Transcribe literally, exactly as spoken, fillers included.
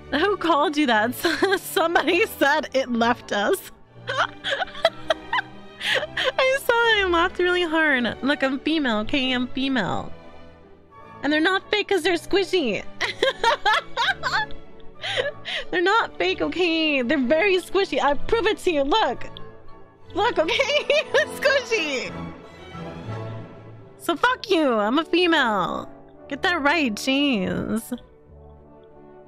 Who called you that? Somebody said it left us. I saw it and laughed really hard. Look, I'm female, okay? I'm female. And they're not fake because they're squishy. They're not fake, okay? They're very squishy. I prove it to you. Look. Look, okay? It's squishy. So fuck you. I'm a female. Get that right, jeez.